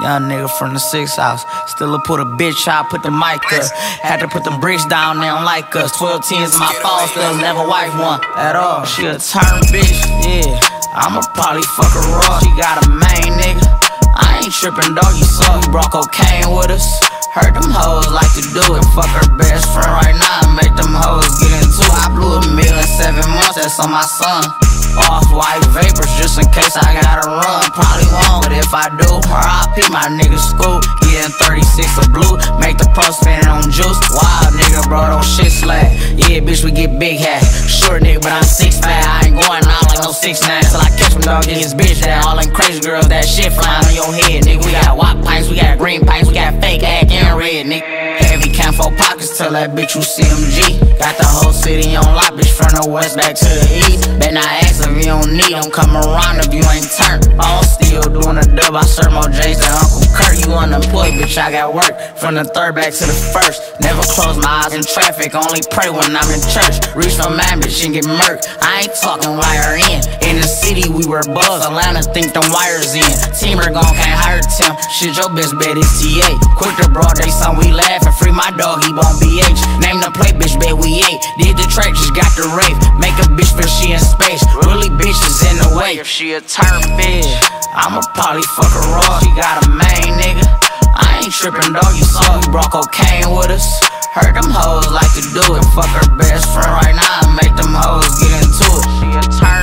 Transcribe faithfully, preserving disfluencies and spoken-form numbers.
Young nigga from the six house. Still put a bitch out, put the mic up. Had to put them bricks down, they don't like us. Twelve tens in my phone, still never wife one at all. She a turn bitch, yeah. I'ma probably fuck her raw. She got a main nigga. I ain't trippin', dog, you saw. We brought cocaine with us. Heard them hoes like to do it. Fuck her best friend right now and make them hoes get into it. I blew a meal in seven months, that's on my son. Off-white vapors just in case I gotta run. Probably won't, but if I do, R I P my nigga school. Getting thirty-six of blue, make the pro spin it on juice. Wild nigga, bro, don't shit slack. Yeah, bitch, we get big hat. Short nigga, but I'm six fat. I ain't going out like no six nine till I catch him, dog, get his bitch that. All them crazy girls, that shit flying on your head, nigga. We got white pipes, we got green pipes, we got fake act and red, nigga. Heavy cam for pockets, tell that bitch you C M G. Got the whole city on lock, bitch, from the west back to the east. Bet not ask if you don't need them, come around if you ain't turned. I'm still doing a dub, I serve more J's than Uncle Kurt. You unemployed, bitch, I got work. From the third back to the first. Never close my eyes in traffic, only pray when I'm in church. Reach for man, bitch, and get murked. I ain't talking wire in. In the city, we were buzzed. Atlanta think them wires in. Teamer gon' can't hire Tim. Shit, your best bet is T A. Quick to broad day, son, we laughin'. Free my dog, he won't B H. Name the play, bitch, bet we ate. Did the track, just got the rave. Make a bitch feel she in space. Really, bitches in the way. If she a turn bitch, I'ma probably fuck her raw. She got a main nigga. I ain't trippin', dog, you saw. We brought cocaine with us. Heard them hoes like to do it. Fuck her best friend right now and make them hoes get into it. She a turn